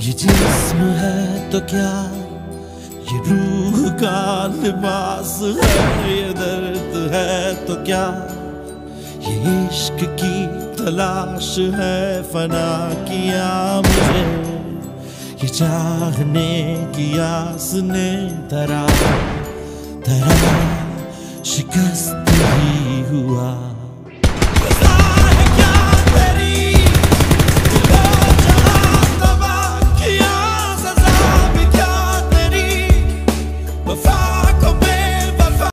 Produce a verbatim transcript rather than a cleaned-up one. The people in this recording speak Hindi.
ये जिस्म है तो क्या, ये रूह का लिबास है, ये दर्द है तो क्या, ये इश्क की तलाश है, फना किया मुझे ये चाहने की आस ने, तरा तरा शिकस्त ही हुआ।